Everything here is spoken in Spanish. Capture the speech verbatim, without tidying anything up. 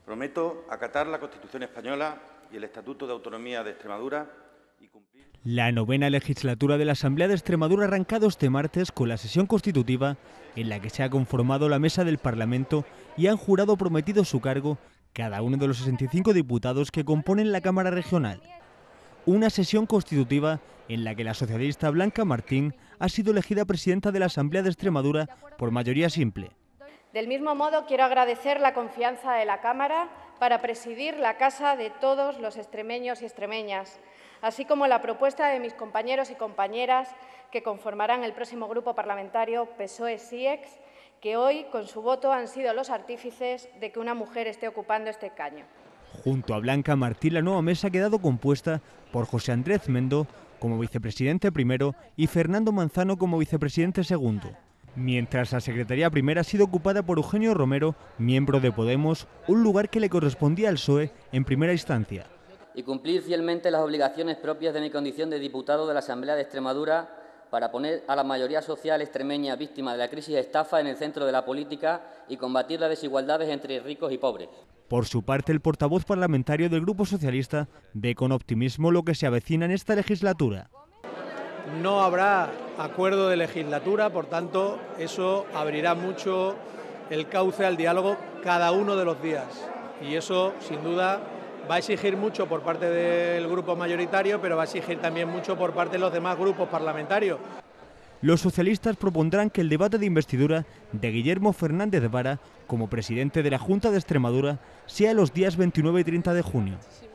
Prometo acatar la Constitución española y el Estatuto de Autonomía de Extremadura y cumplir... La novena legislatura de la Asamblea de Extremadura ha arrancado este martes con la sesión constitutiva en la que se ha conformado la mesa del Parlamento y han jurado prometido su cargo cada uno de los sesenta y cinco diputados que componen la Cámara Regional. Una sesión constitutiva en la que la socialista Blanca Martín ha sido elegida presidenta de la Asamblea de Extremadura por mayoría simple. Del mismo modo, quiero agradecer la confianza de la Cámara para presidir la casa de todos los extremeños y extremeñas, así como la propuesta de mis compañeros y compañeras que conformarán el próximo grupo parlamentario P S O E-S I E X, que hoy, con su voto, han sido los artífices de que una mujer esté ocupando este escaño. Junto a Blanca Martín, la nueva mesa ha quedado compuesta por José Andrés Mendo como vicepresidente primero y Fernando Manzano como vicepresidente segundo. Mientras la secretaría primera ha sido ocupada por Eugenio Romero, miembro de Podemos, un lugar que le correspondía al P S O E en primera instancia. Y cumplir fielmente las obligaciones propias de mi condición de diputado de la Asamblea de Extremadura para poner a la mayoría social extremeña víctima de la crisis estafa en el centro de la política y combatir las desigualdades entre ricos y pobres. Por su parte, el portavoz parlamentario del Grupo Socialista ve con optimismo lo que se avecina en esta legislatura. No habrá acuerdo de legislatura, por tanto, eso abrirá mucho el cauce al diálogo cada uno de los días. Y eso, sin duda, va a exigir mucho por parte del grupo mayoritario, pero va a exigir también mucho por parte de los demás grupos parlamentarios. Los socialistas propondrán que el debate de investidura de Guillermo Fernández Vara como presidente de la Junta de Extremadura sea los días veintinueve y treinta de junio.